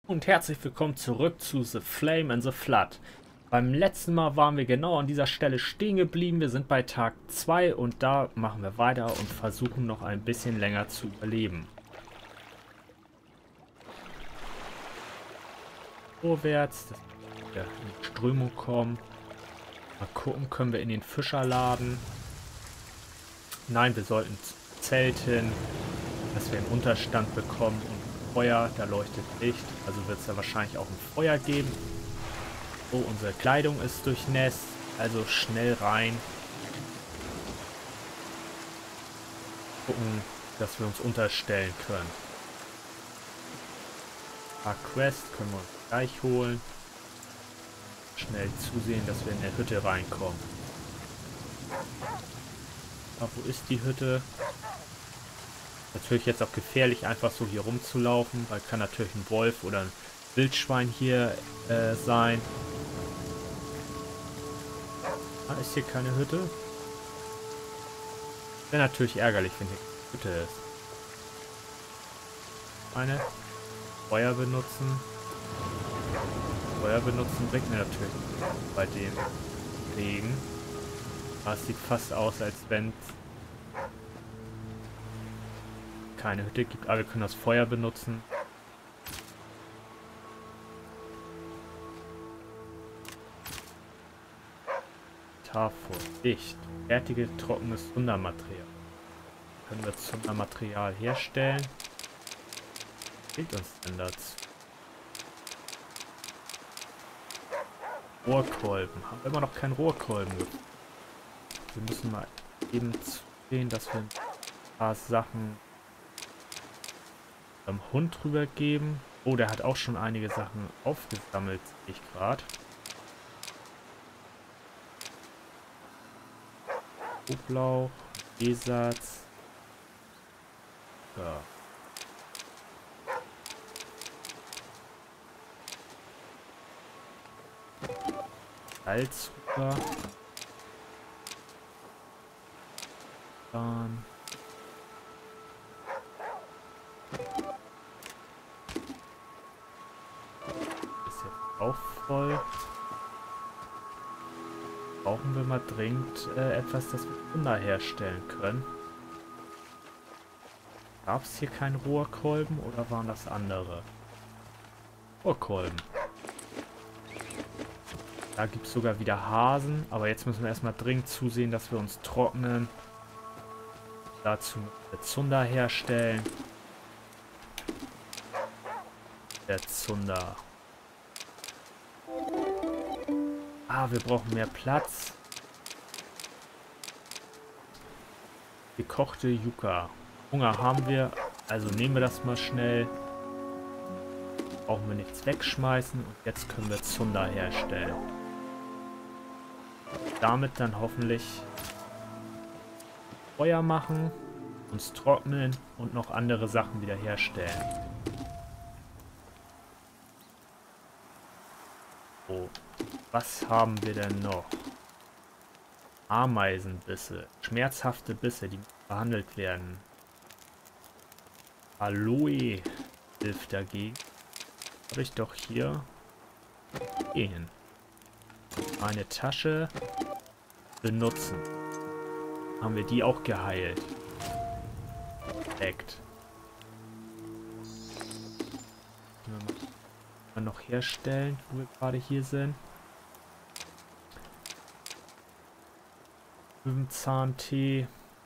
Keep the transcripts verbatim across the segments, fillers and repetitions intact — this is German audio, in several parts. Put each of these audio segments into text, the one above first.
Und herzlich willkommen zurück zu The Flame and the Flood. Beim letzten Mal waren wir genau an dieser Stelle stehen geblieben. Wir sind bei Tag zwei und da machen wir weiter und versuchen noch ein bisschen länger zu überleben. Vorwärts, dass wir in die Strömung kommen. Mal gucken, können wir in den Fischerladen. Nein, wir sollten zelten, dass wir einen Unterstand bekommen und Feuer, da leuchtet Licht, also wird es da wahrscheinlich auch ein Feuer geben. So, unsere Kleidung ist durchnässt, also schnell rein. Gucken, dass wir uns unterstellen können. Ein paar Quests können wir uns gleich holen. Schnell zusehen, dass wir in der Hütte reinkommen. Aber wo ist die Hütte? Natürlich jetzt auch gefährlich, einfach so hier rumzulaufen, weil kann natürlich ein Wolf oder ein Wildschwein hier äh, sein. Ah, ist hier keine Hütte? Wäre natürlich ärgerlich, wenn hier keine Hütte ist. Eine Feuer benutzen. Feuer benutzen bringt mir natürlich bei dem Regen. Aber es sieht fast aus, als wenn keine Hütte gibt, aber wir können das Feuer benutzen. Tafel, dicht, fertige trockenes Zundermaterial. Können wir Zundermaterial herstellen? Was fehlt uns denn dazu? Rohrkolben. Haben wir immer noch keinen Rohrkolben. Wir müssen mal eben sehen, dass wir ein paar Sachen am Hund drüber geben. Oh, der hat auch schon einige Sachen aufgesammelt, sehe ich gerade. Knoblauch, Esatz. Ja. Salz rüber. Dann auch voll. Brauchen wir mal dringend äh, etwas, das wir Wunder herstellen können. Gab es hier keinen Rohrkolben oder waren das andere? Rohrkolben. Da gibt es sogar wieder Hasen, aber jetzt müssen wir erstmal dringend zusehen, dass wir uns trocknen. Dazu eine Zunder herstellen. Der Zunder. Ah, wir brauchen mehr Platz. Gekochte Yucca. Hunger haben wir, also nehmen wir das mal schnell. Brauchen wir nichts wegschmeißen und jetzt können wir Zunder herstellen. Damit dann hoffentlich Feuer machen, uns trocknen und noch andere Sachen wieder herstellen. So. Was haben wir denn noch? Ameisenbisse. Schmerzhafte Bisse, die behandelt werden. Aloe hilft dagegen. Habe ich doch hier gehen. Eine Tasche benutzen. Haben wir die auch geheilt. Perfekt. Können wir mal noch herstellen, wo wir gerade hier sind. Zahntee,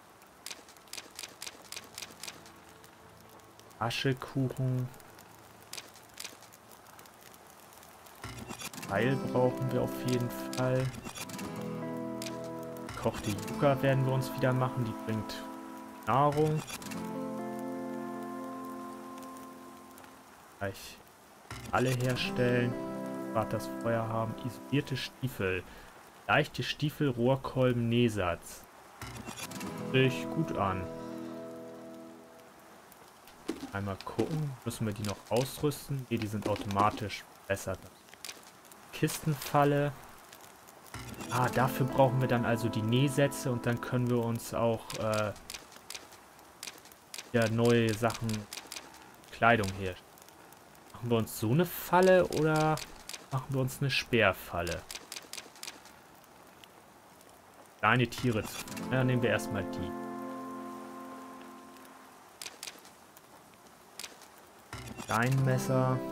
Aschekuchen, Heil brauchen wir auf jeden Fall. Kochte Yucca werden wir uns wieder machen, die bringt Nahrung. Gleich alle herstellen, gerade das Feuer haben, isolierte Stiefel. Leichte Stiefel, Rohrkolben, Nähsatz. Sich gut an. Einmal gucken. Müssen wir die noch ausrüsten? Ne, die sind automatisch besser. Kistenfalle. Ah, dafür brauchen wir dann also die Nähsätze und dann können wir uns auch äh, ja, neue Sachen, Kleidung herstellen. Machen wir uns so eine Falle oder machen wir uns eine Speerfalle? Kleine Tiere zu. Ja, nehmen wir erstmal die. Steinmesser.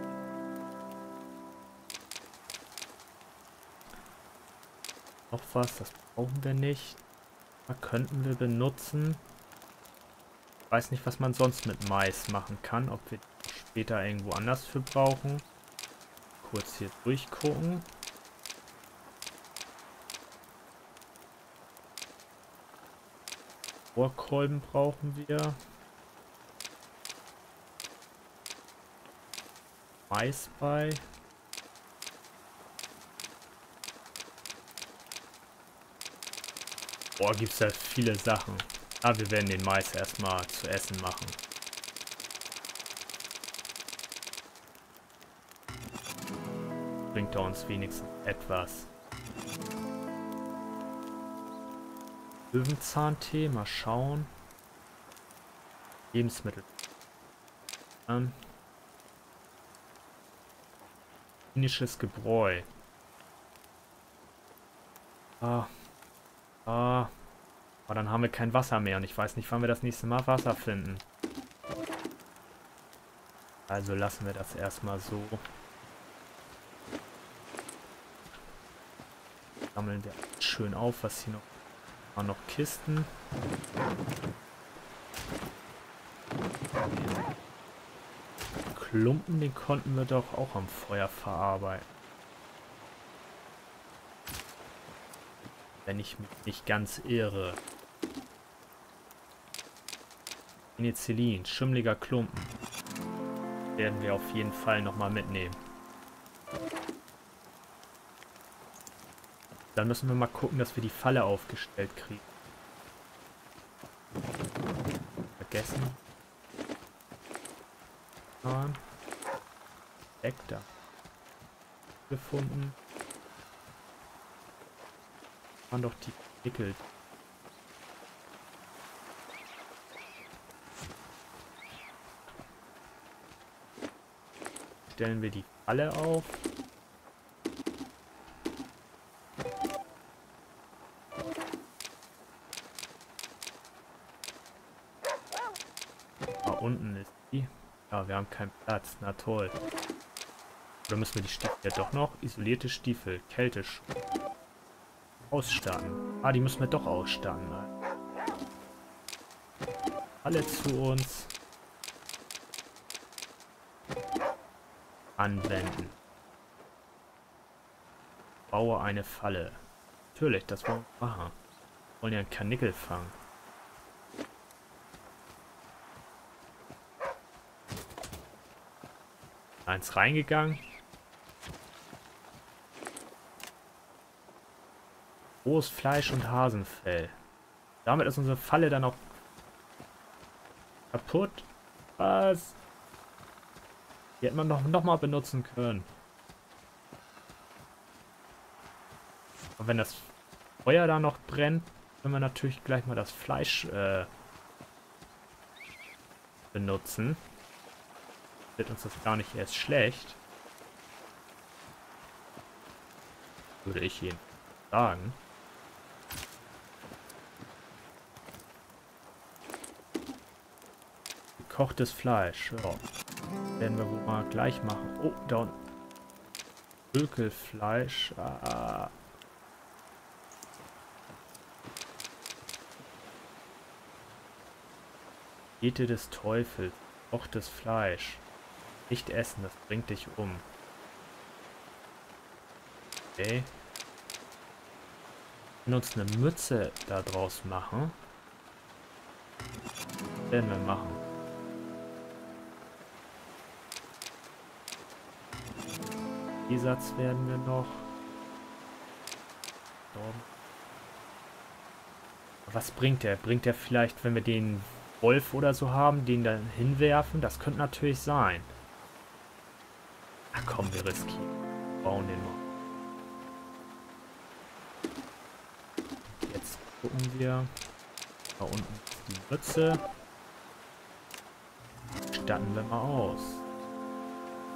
Noch was, das brauchen wir nicht. Da könnten wir benutzen. Ich weiß nicht, was man sonst mit Mais machen kann. Ob wir später irgendwo anders für brauchen. Kurz hier durchgucken. Rohrkolben brauchen wir. Mais bei. Boah, gibt es da viele Sachen. Ah, wir werden den Mais erstmal zu essen machen. Bringt er uns wenigstens etwas. Löwenzahntee, mal schauen. Lebensmittel. Ähm. Indisches Gebräu. Ah. Ah. Aber dann haben wir kein Wasser mehr und ich weiß nicht, wann wir das nächste Mal Wasser finden. Also lassen wir das erstmal so. Sammeln wir schön auf, was hier noch war. Noch Kisten. Klumpen, den konnten wir doch auch am Feuer verarbeiten. Wenn ich mich nicht ganz irre. Penicillin, schimmliger Klumpen. Werden wir auf jeden Fall nochmal mitnehmen. Dann müssen wir mal gucken, dass wir die Falle aufgestellt kriegen. Vergessen. Weg da. Gefunden. Waren doch die Pickel. Stellen wir die Falle auf. Da unten ist die. Ja, wir haben keinen Platz. Na toll. Oder müssen wir die Stiefel ja doch noch? Isolierte Stiefel. Kälteschutz. Ausstatten. Ah, die müssen wir doch ausstatten. Alle zu uns. Anwenden. Baue eine Falle. Natürlich, das wollen wir machen. Wir wollen ja einen Karnickel fangen. Eins reingegangen. Rohes Fleisch und Hasenfell. Damit ist unsere Falle dann auch kaputt. Was? Die hätte man noch, noch mal benutzen können. Und wenn das Feuer da noch brennt, können wir natürlich gleich mal das Fleisch äh, benutzen. Wird uns das gar nicht erst schlecht. Würde ich Ihnen sagen. Gekochtes Fleisch. Ja. Werden wir wohl mal gleich machen. Oh, da unten. Ökelfleisch. Ah. Ete des Teufels. Gekochtes Fleisch. Nicht essen, das bringt dich um. Okay. Wir können uns eine Mütze da draus machen. Das werden wir machen. Satz werden wir noch. Was bringt der? Bringt der vielleicht, wenn wir den Wolf oder so haben, den dann hinwerfen? Das könnte natürlich sein. Ach komm, wir riskieren. Bauen den mal. Jetzt gucken wir. Da unten ist die Mütze. Statten wir mal aus.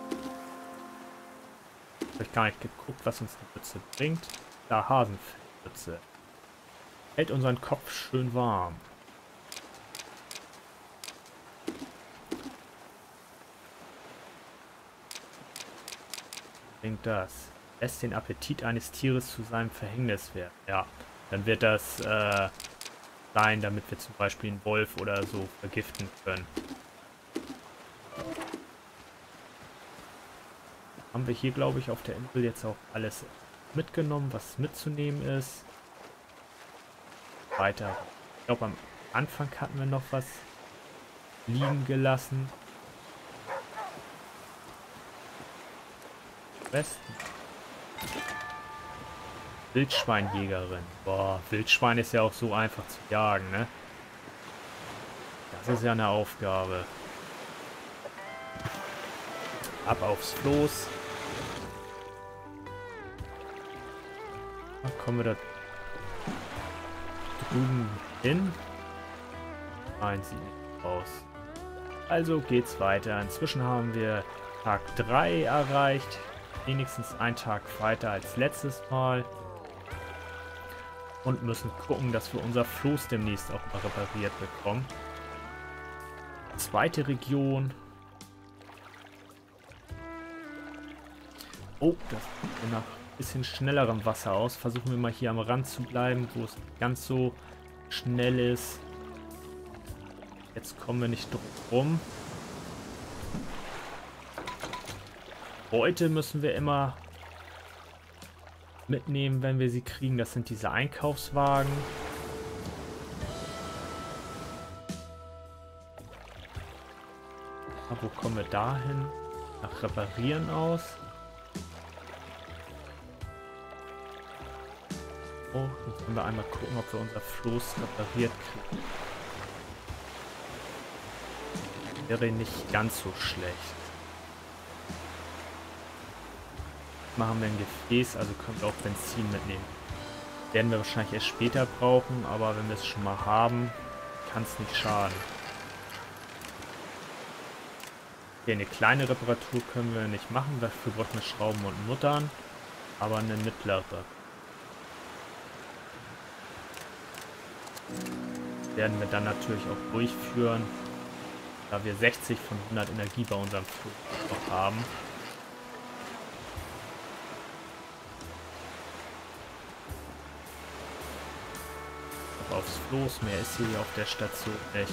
Habe ich gar nicht geguckt, was uns die Mütze bringt. Da, Hasenfellmütze. Hält unseren Kopf schön warm. Bringt das. Lässt den Appetit eines Tieres zu seinem Verhängnis werden. Ja, dann wird das äh, sein, damit wir zum Beispiel einen Wolf oder so vergiften können. Haben wir hier, glaube ich, auf der Insel jetzt auch alles mitgenommen, was mitzunehmen ist. Weiter. Ich glaube, am Anfang hatten wir noch was liegen gelassen. Westen. Wildschweinjägerin. Boah, Wildschwein ist ja auch so einfach zu jagen, ne? Das ist ja eine Aufgabe. Ab aufs Floß. Da kommen wir da drüben hin. Nein, sieht nicht aus. Also geht's weiter. Inzwischen haben wir Tag drei erreicht. Wenigstens einen Tag weiter als letztes Mal. Und müssen gucken, dass wir unser Floß demnächst auch mal repariert bekommen. Zweite Region. Oh, das sieht nach ein bisschen schnellerem Wasser aus. Versuchen wir mal hier am Rand zu bleiben, wo es nicht ganz so schnell ist. Jetzt kommen wir nicht drum rum. Beute müssen wir immer mitnehmen, wenn wir sie kriegen. Das sind diese Einkaufswagen. Aber wo kommen wir da hin? Nach Reparieren aus. Oh, jetzt können wir einmal gucken, ob wir unser Floß repariert kriegen. Wäre nicht ganz so schlecht. Machen wir ein Gefäß, also können wir auch Benzin mitnehmen. Werden wir wahrscheinlich erst später brauchen, aber wenn wir es schon mal haben, kann es nicht schaden. Okay, eine kleine Reparatur können wir nicht machen, dafür brauchen wir Schrauben und Muttern, aber eine mittlere. Werden wir dann natürlich auch durchführen, da wir sechzig von hundert Energie bei unserem Flug noch haben. Aufs Floß, mehr ist hier auf der Station nicht.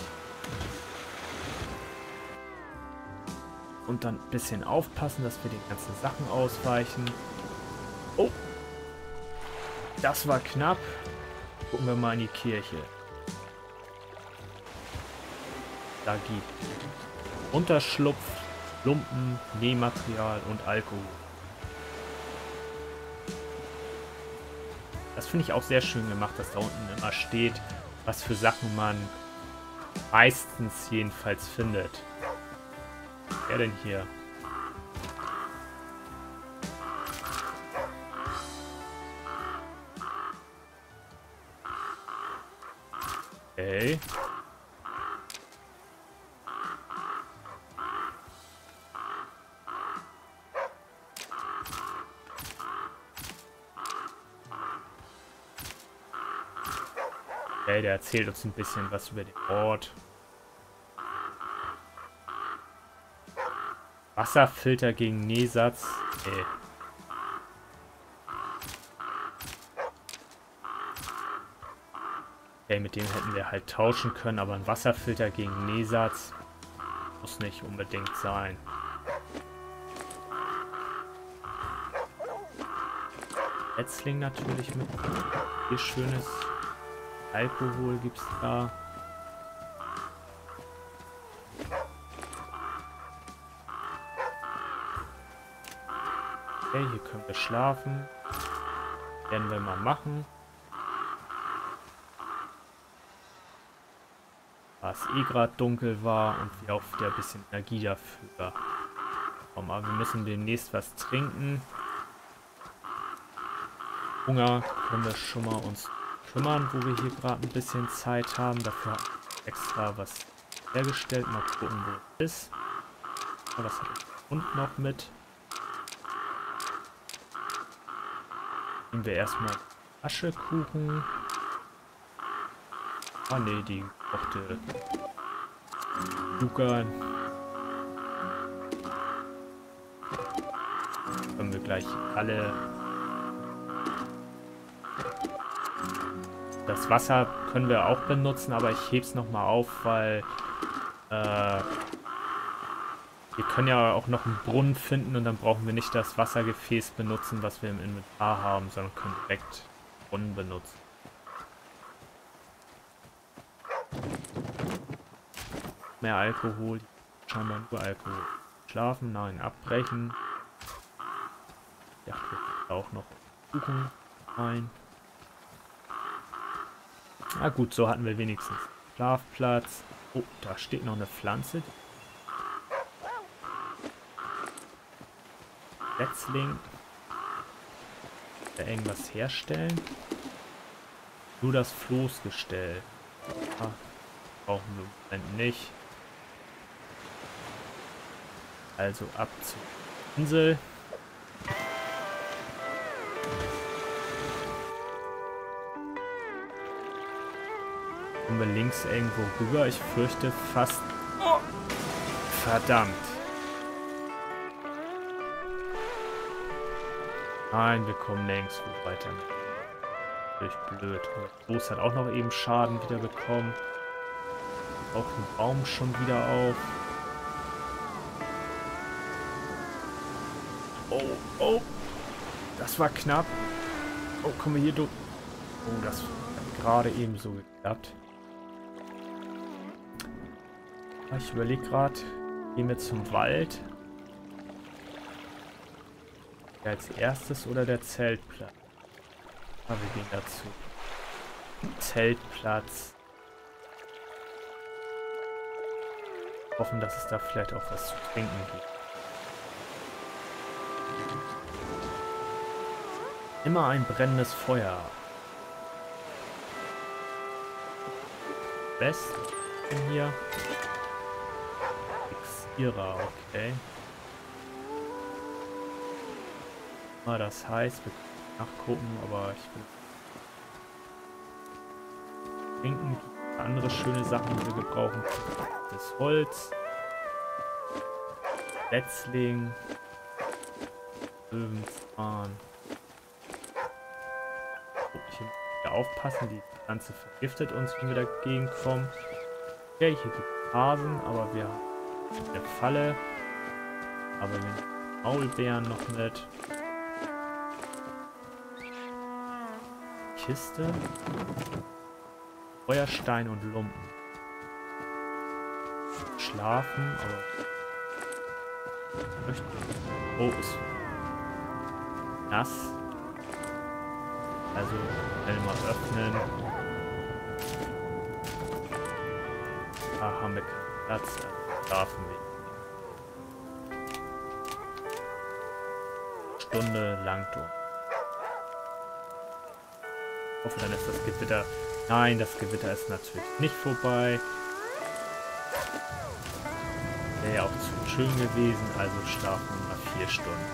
Und dann ein bisschen aufpassen, dass wir den ganzen Sachen ausweichen. Oh! Das war knapp. Gucken wir mal in die Kirche. Da gibt Unterschlupf, Lumpen, Nähmaterial und Alkohol. Das finde ich auch sehr schön gemacht, dass da unten immer steht, was für Sachen man meistens jedenfalls findet. Wer denn hier? Okay. Okay, der erzählt uns ein bisschen was über den Ort. Wasserfilter gegen Nähsatz. Okay. Okay, mit dem hätten wir halt tauschen können, aber ein Wasserfilter gegen Nähsatz muss nicht unbedingt sein. Ätzling natürlich mit. Hier schönes Alkohol gibt es da. Okay, hier können wir schlafen. Werden wir mal machen. Da es eh gerade dunkel war und wir auch wieder ein bisschen Energie dafür haben. Aber wir müssen demnächst was trinken. Hunger können wir schon mal uns kümmern, wo wir hier gerade ein bisschen Zeit haben. Dafür extra was hergestellt. Mal gucken, wo es ist. Was hat der Hund noch mit? Nehmen wir erstmal Aschekuchen. Ah ne, die gekochte Zucker. Können wir gleich alle. Das Wasser können wir auch benutzen, aber ich hebe es nochmal auf, weil äh, wir können ja auch noch einen Brunnen finden und dann brauchen wir nicht das Wassergefäß benutzen, was wir im Inventar haben, sondern können direkt den Brunnen benutzen. Mehr Alkohol, scheinbar nur Alkohol. Schlafen, nein, abbrechen. Ja, auch noch Kuchen ein. Na gut, so hatten wir wenigstens Schlafplatz. Oh, da steht noch eine Pflanze. Setzling. Da irgendwas herstellen. Nur das Floßgestell. Ah, brauchen wir im Moment nicht. Also ab zur Insel. Kommen wir links irgendwo rüber. Ich fürchte fast... Oh. Verdammt. Nein, wir kommen nirgendwo weiter. Natürlich blöd. Der Groß hat auch noch eben Schaden wieder bekommen. Auch den Baum schon wieder auf. Oh, oh. Das war knapp. Oh, kommen wir hier durch. Oh, das hat gerade eben so geklappt. Ich überlege gerade, gehen wir zum Wald. Der als erstes oder der Zeltplatz? Ah, wir gehen dazu. Zeltplatz. Hoffen, dass es da vielleicht auch was zu trinken gibt. Immer ein brennendes Feuer. West hier. Xira, okay. Ah, das heißt, wir können nachgucken, aber ich will trinken. Andere schöne Sachen, die wir gebrauchen. Das Holz. Setzling. Löwenzahn. Hier wieder aufpassen, die Pflanze vergiftet uns, wenn wir dagegen kommen. Okay, hier gibt es Hasen, aber wir haben eine Falle. Aber wir haben Maulbeeren noch mit. Kiste. Feuerstein und Lumpen. Schlafen, aber... Oh, ist nass. Also, schnell mal öffnen. Da haben wir keinen Platz. Also schlafen wir. Stunde lang durch. Ich hoffe, dann ist das Gewitter... Nein, das Gewitter ist natürlich nicht vorbei. Wäre ja auch zu schön gewesen, also schlafen wir mal vier Stunden.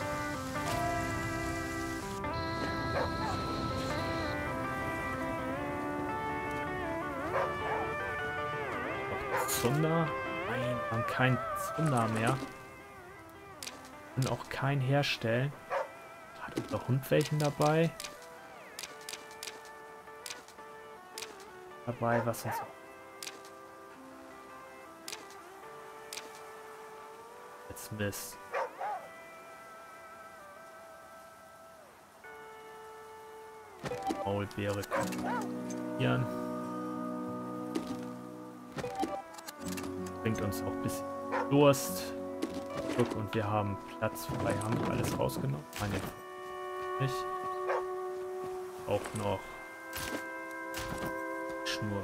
Zunder? Nein, wir haben keinen Zunder mehr. Und auch keinen herstellen. Hat unser Hund welchen dabei? Dabei, was uns... Jetzt Mist. Maulbeere kopieren. Bringt uns auch ein bisschen Durst. Guck, und wir haben Platz frei. Haben wir alles rausgenommen? Meine nicht. Auch noch Schnur.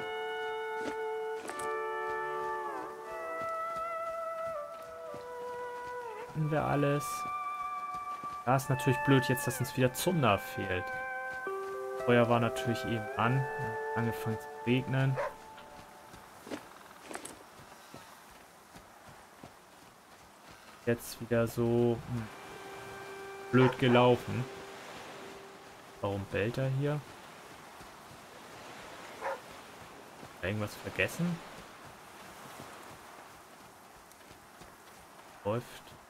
Haben wir alles? Da ist natürlich blöd jetzt, dass uns wieder Zunder fehlt. Feuer war natürlich eben an. Angefangen zu regnen. Jetzt wieder so hm, blöd gelaufen. Warum bellt er hier? Irgendwas vergessen? Läuft.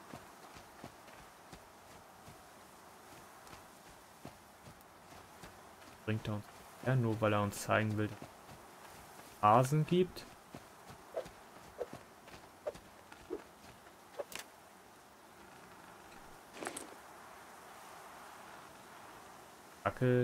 Bringt er uns her, nur weil er uns zeigen will, dass es Hasen gibt. Dackel.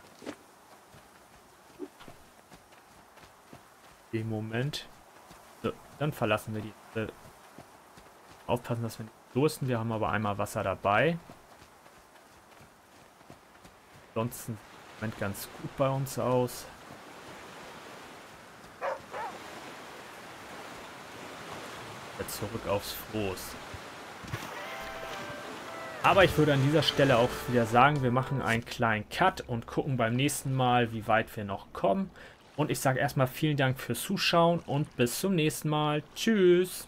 Im Moment. So, dann verlassen wir die. Äh, aufpassen, dass wir nicht dursten. Wir haben aber einmal Wasser dabei. Ansonsten sieht es im Moment ganz gut bei uns aus. Jetzt zurück aufs Floß. Aber ich würde an dieser Stelle auch wieder sagen, wir machen einen kleinen Cut und gucken beim nächsten Mal, wie weit wir noch kommen. Und ich sage erstmal vielen Dank fürs Zuschauen und bis zum nächsten Mal. Tschüss!